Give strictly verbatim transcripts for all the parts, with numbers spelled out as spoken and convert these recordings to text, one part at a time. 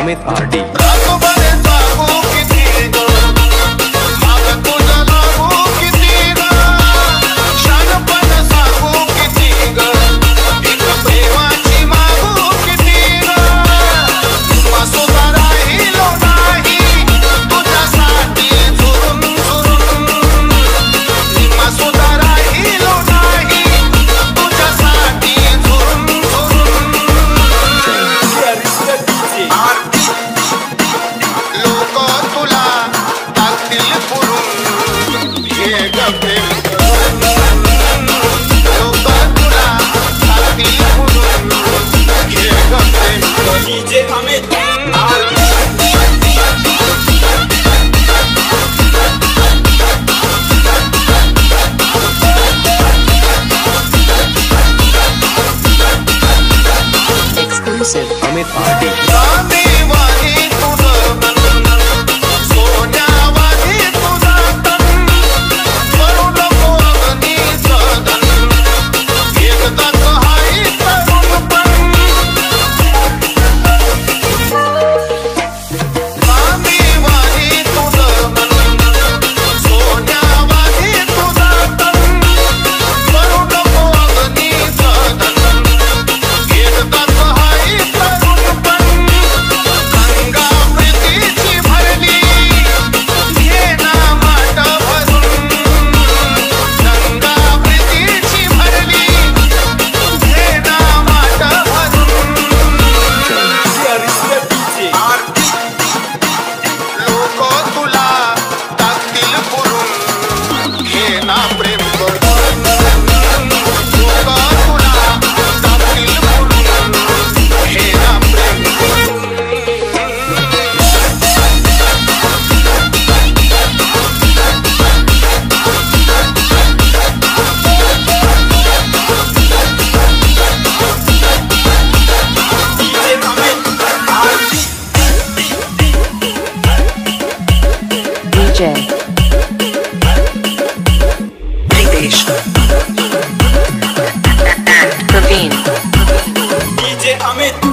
Amit RD. Amit RD. Praveen D J Amit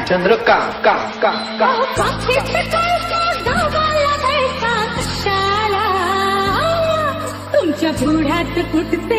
Chandra का का का का तुमच्या पुढ्यात कुठते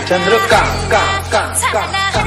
चंद्र का का का का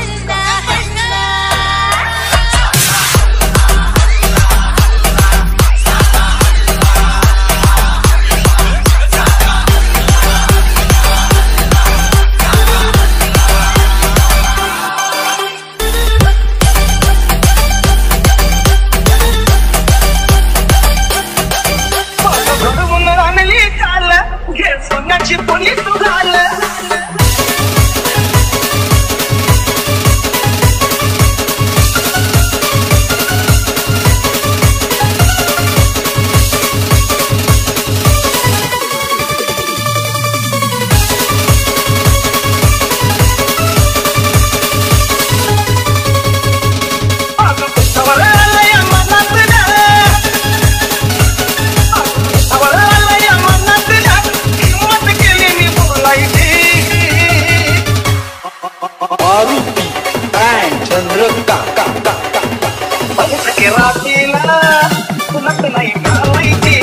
चंद्र का का का का रातीला तुला नाही घालायची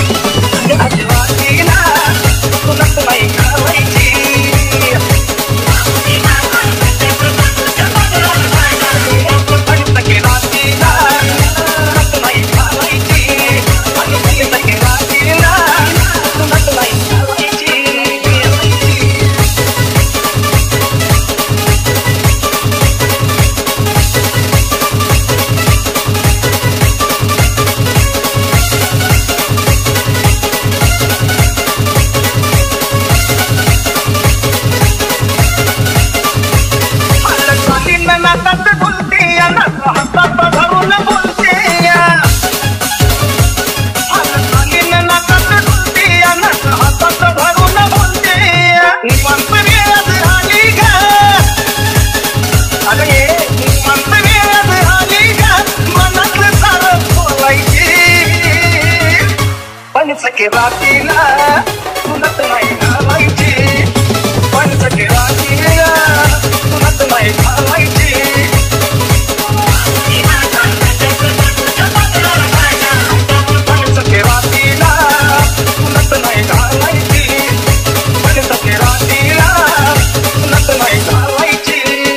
रातीला तुला नाही घालायची रातीला तुला नाही घालायची पण सगळे रातीला तुला नाही घालायची पण सगळे रातीला तुला नाही घालायची पण सगळे रातीला तुला नाही घालायची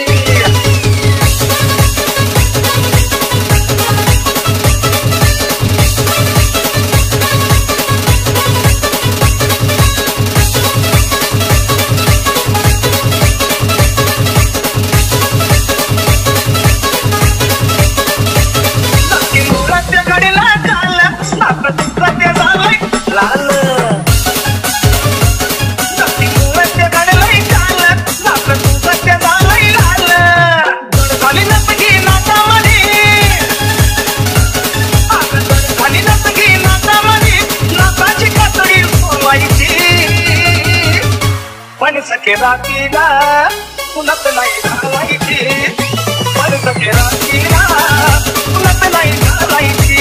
सखे रातीला तुला नाही घालायची पण सखे रातीला तुला नाही घालायची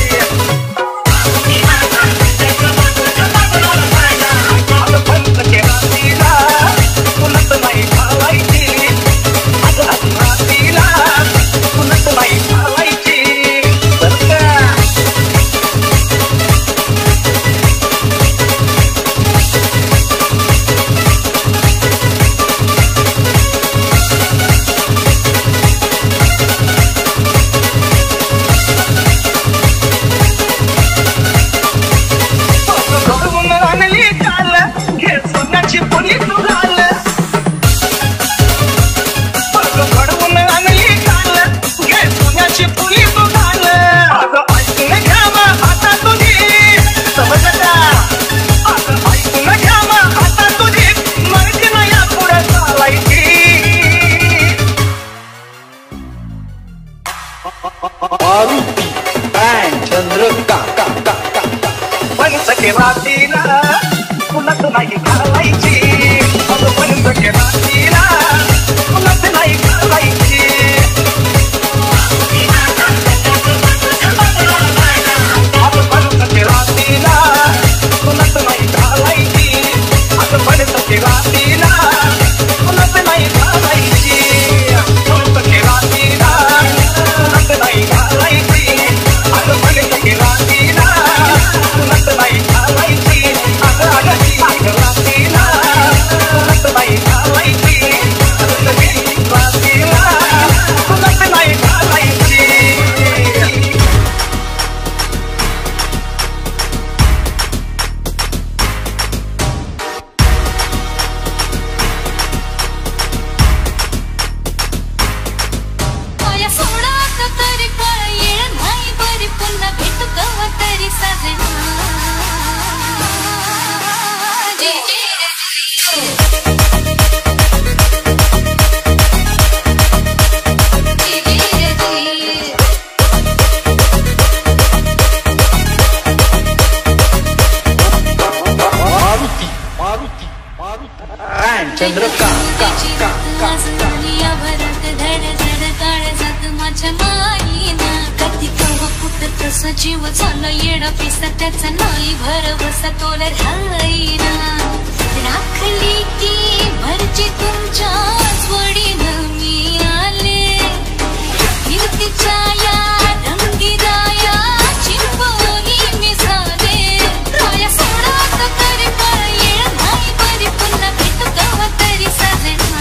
पण सखे रातीला तुला नाही घालायची रातीला तुला नाही घालायची चंद्र का का का का पण सखे रातीला तुला नाही घालायची पण सखे रातीला तुला नाही घालायची पण सखे रातीला तुला नाही घालायची पण सखे रातीला तुला नाही घालायची पण सखे रातीला तुला नाही घालायची रातीला तुला नाही घालायची अगं अगं रातीला चंद्र का का का का जीव झालं येडा पिसा त्याचा नाही भरवस तोल राहीना राखली की भरची तुमच्या वडील मी आले कीर्तीच्या या रंगीराया चिंबोली मी झाले राया सोडात करे पर येळ नाही बरी पुन्हा भेटू गावा तरी सजना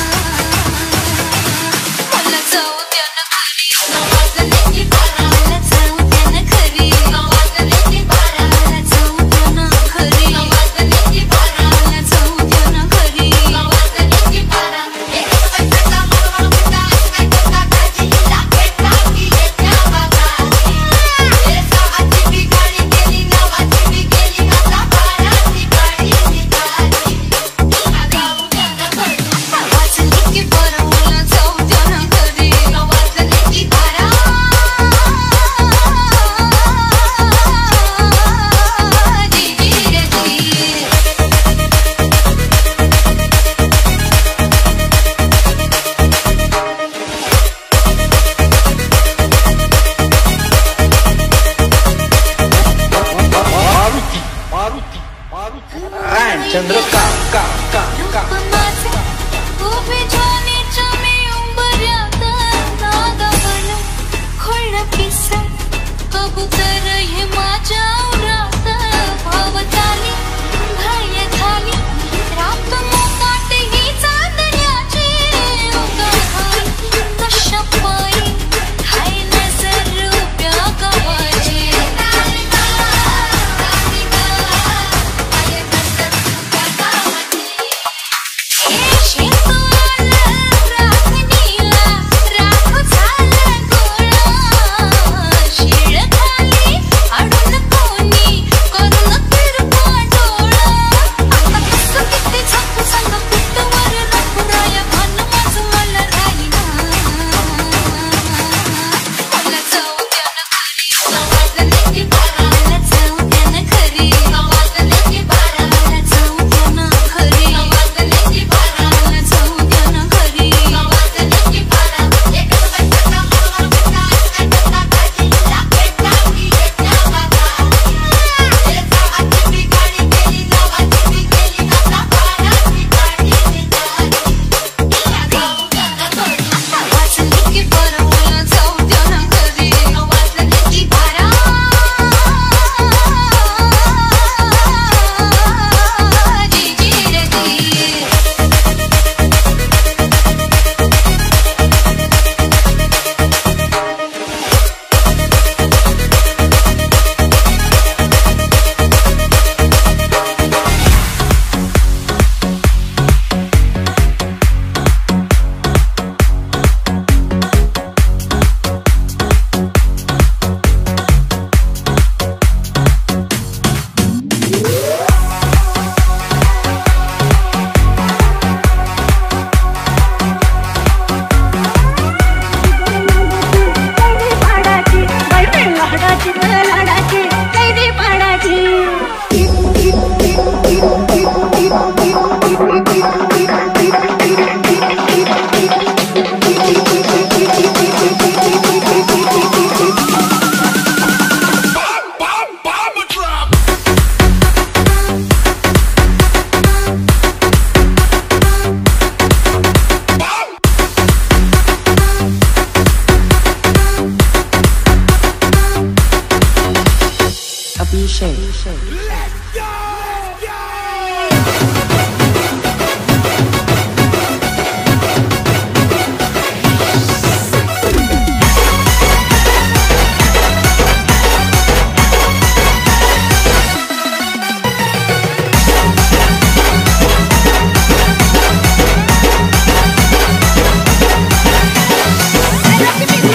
मला जाऊ द्या ना घरी वाजले की बारा मला जाऊ द्या ना घरी वाजले की बारा मला जाऊ द्या ना घरी वाजले की बारा मला जाऊ द्या ना घरी वाजले की बारा एक पैसा मला मुद्दा काय करता काजीला भेटला की येत्या बागाची एका हाती बिगाडी गेली नावाची बिगेली आता बाराची गाडी निघाली जाऊ द्या ना घरी वाजले की बारा मला जाऊ द्या ना घरी वाजले की बारा मारुति मारुति मारुति एंड चंद्र का का का का उभे जाण्याच्या मी उंबऱ्यात नादावण खोळलं पिसा कबूतर हे माझ्या उरात भावताली भय झाली रात मोकाट ही चांदण्याची उगाहाय कशा पायी हाय नजर उभ्या गावाची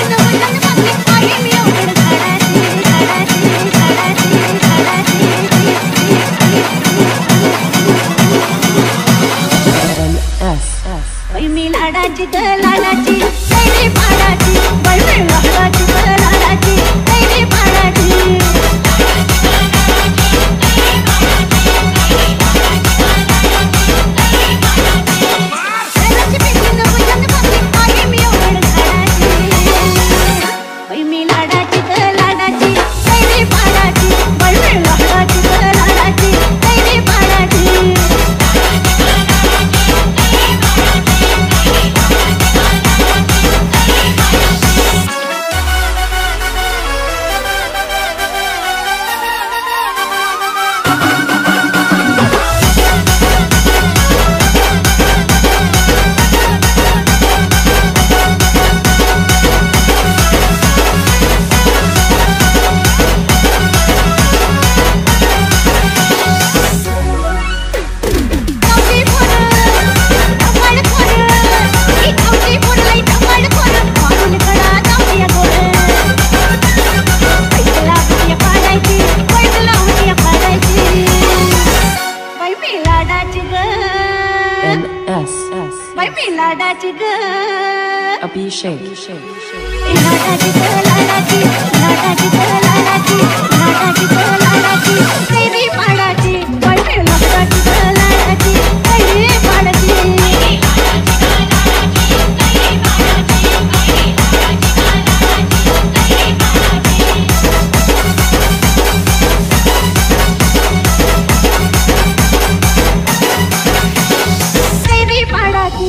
Thank you. Abhishek. लाडाची तर लाडाची लाडाची तर लाडाची लाडाची तर लाडाची कैरी पाडाची पैसे लाडाची तर लाडाची कैरी पाडाची कैरी पाडाची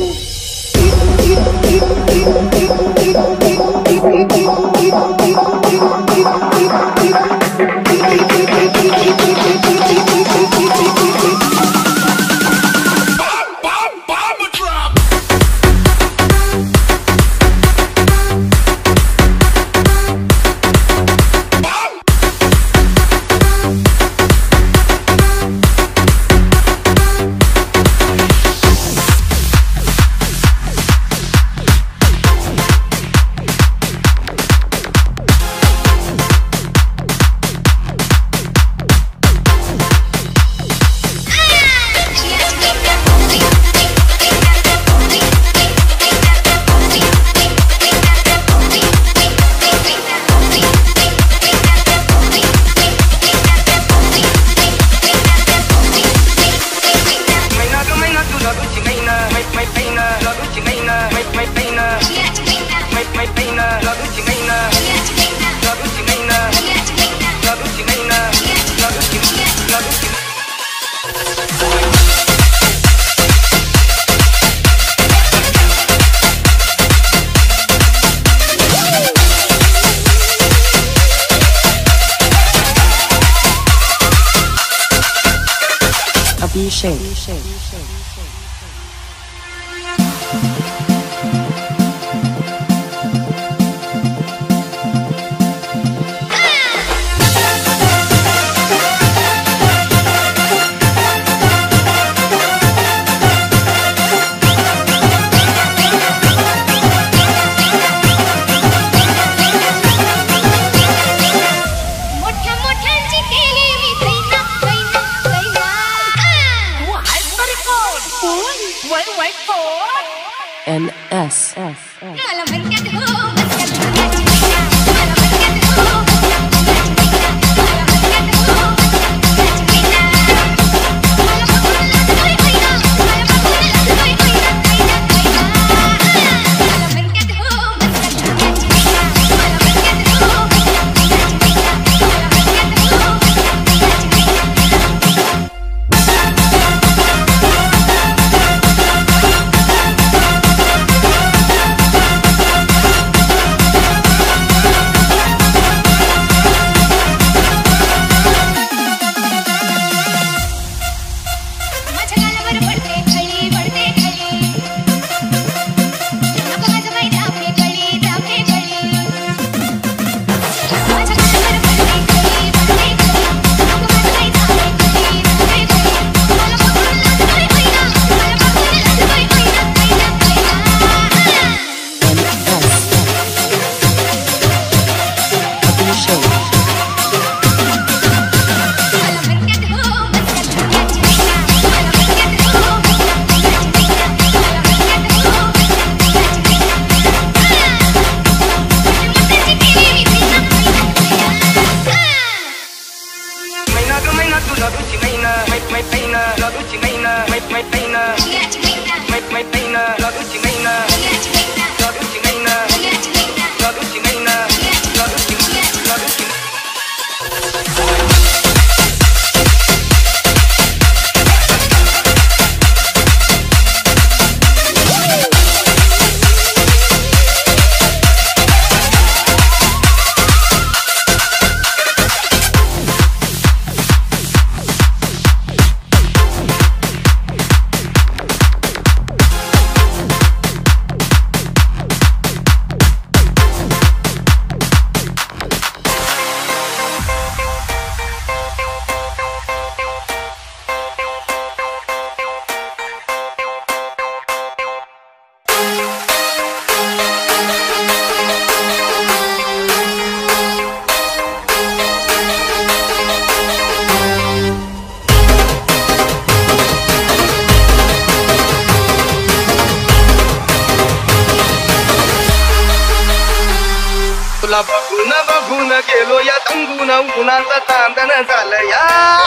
Abhishek. मोठ्या मोठ्यांची केली मी कैना कैना कैना वो हाय बरी कोण वय वय कोण N S F. मला म्हणतात हो म्हणतात दुनियाची मैना मला म्हणतात हो म्हणतात दुनियाची मैना मला म्हणतात हो म्हणतात दुनियाची मैना मला बघून लागतोय मैना मला बघून लागतोय मैना कैना कैना मला म्हणतात हो म्हणतात दुनियाची मैना मला म्हणतात हो म्हणतात दुनियाची मैना मला म्हणतात हो म्हणतात दुनियाची मैना बघून गेलो या तंगून उन्हाचं चांदण झालं या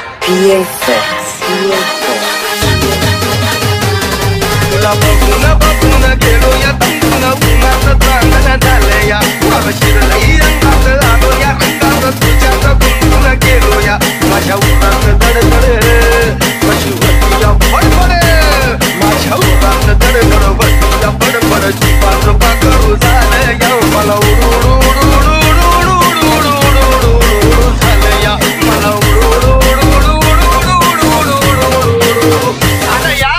तुला बघून बघून गेलो या तंगून उन्हाचं चांदण झालं या शिरलई अंगात आलो या रंगात तुझ्याच गुंतून गेलो या माझ्या उन्हात दडदड पशुवतीया फडफड माझ्या उन्हात दडदड बसतीया फडफड जीवाचं पाखरू झालं या मला उडू झालं या मला उडू झालं या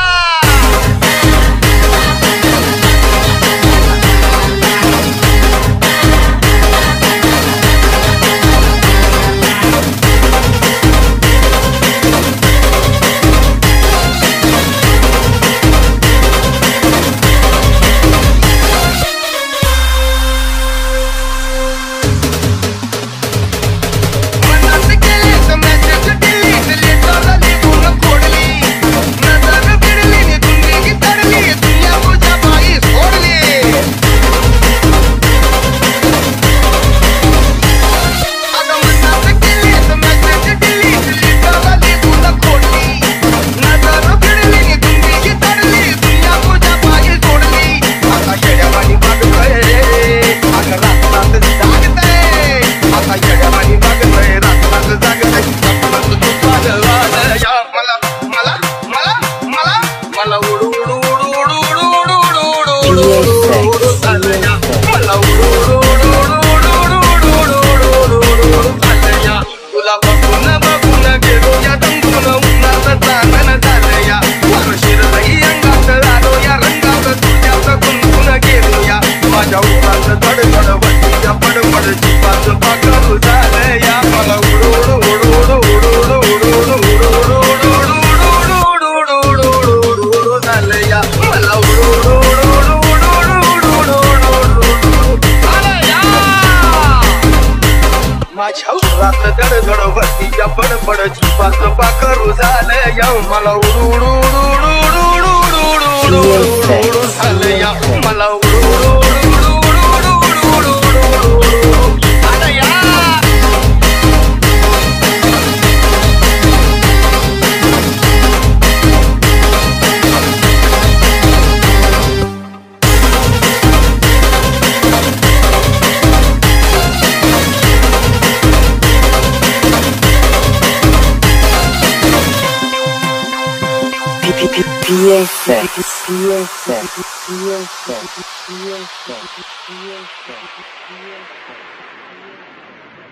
पाखरू झालं या मला उडू झालं या मला उडू P S X P S X P S X P S X P S X P S X